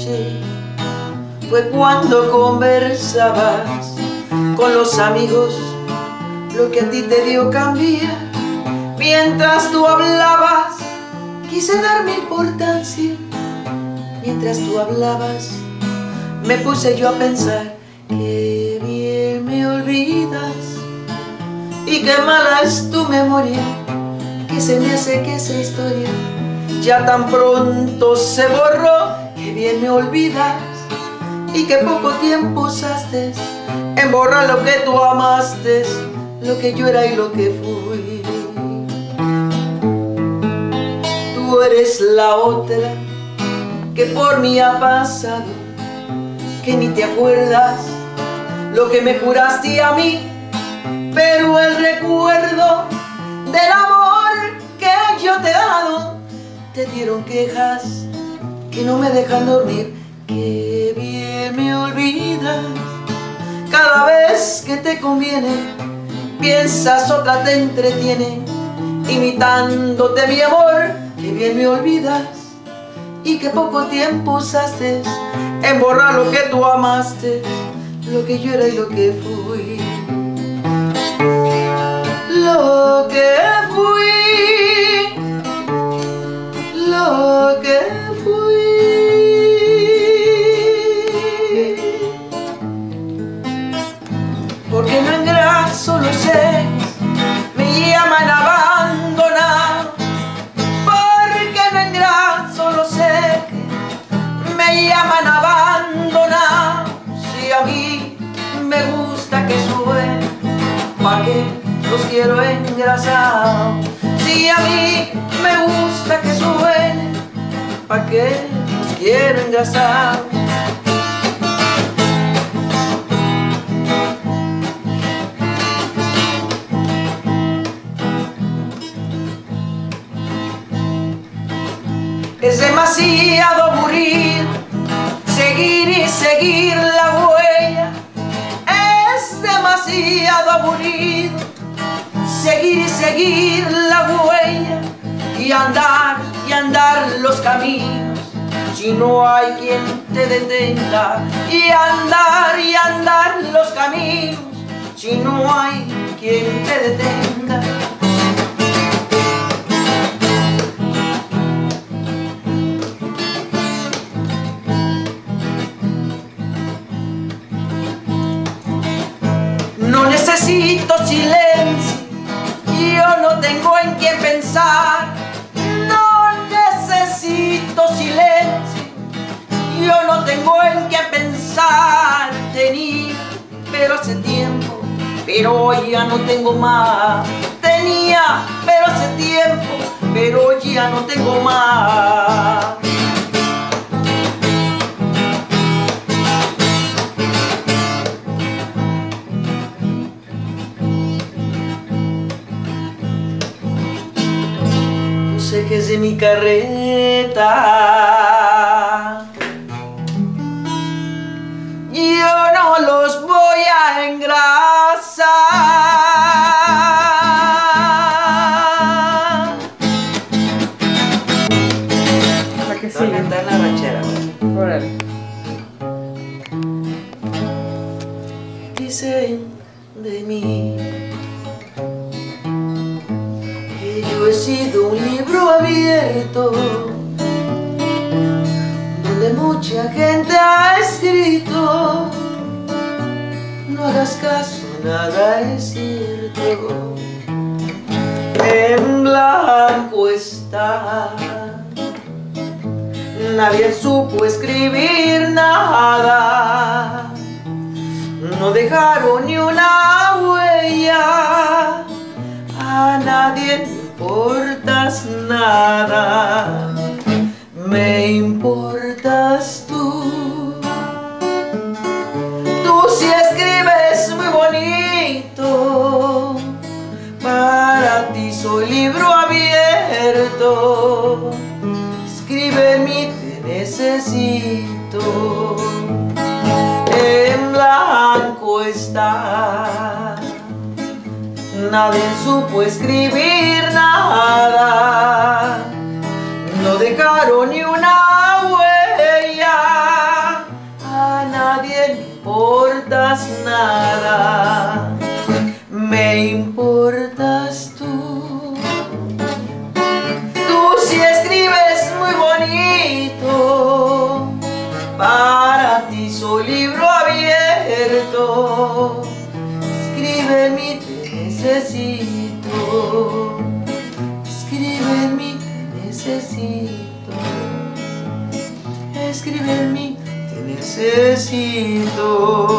escuché fue cuando conversabas con los amigos, lo que a ti te dio cambiar. Mientras tú hablabas, quise darme importancia. Mientras tú hablabas, me puse yo a pensar, qué bien me olvidas y qué mala es tu memoria, que se me hace que esa historia ya tan pronto se borró. Qué bien me olvidas y qué poco tiempo usaste en borrar lo que tú amaste, lo que yo era y lo que fui. Tú eres la otra que por mí ha pasado, que ni te acuerdas lo que me juraste a mí, pero el recuerdo del amor que yo te he dado, te dieron quejas que no me dejan dormir. Qué bien me olvidas, cada vez que te conviene, piensas otra te entretiene, imitándote mi amor. Qué bien me olvidas y qué poco tiempo usaste en borrar lo que tú amaste, lo que yo era y lo que fui. Lo que fui, lo que fui. Porque no engraso los seres, me llaman abandonado. Porque no engraso los seres, me llaman abandonado. Si a mí me gusta que suene, ¿pa' qué los quiero engrasados? Si a mí me gusta que suene, ¿pa' qué los quiero engrasados? Es demasiado aburrido seguir y seguir la huella. Es demasiado aburrido seguir y seguir la huella, y andar los caminos si no hay quien te detenga, y andar los caminos si no hay quien te detenga. No necesito silencio, yo no tengo en quién pensar. No necesito silencio, yo no tengo en quién pensar. Tenía, pero hace tiempo, pero hoy ya no tengo más. Tenía, pero hace tiempo, pero hoy ya no tengo más. Los ejes de mi carreta, yo no los voy a engrasar. ¿Para qué Te voy a cantar la ranchera. Órale. Dicen de mí que yo he sido un libro abierto donde mucha gente ha escrito. No hagas caso, nada es cierto. En blanco está. Nadie supo escribir nada. No dejaron ni una huella. A nadie le importas nada. Me importas tú. Tú sí escribes muy bonito. Para ti soy libro abierto. Escribe en mí, te necesito. En blanco está. Nadie supo escribir nada. No dejaron ni una huella. importas nada, me importas tú. Tú sí escribes muy bonito, para ti soy libro abierto. Escribe en mí, te necesito. Escribe en mí, te necesito. Escribe en mí, te necesito.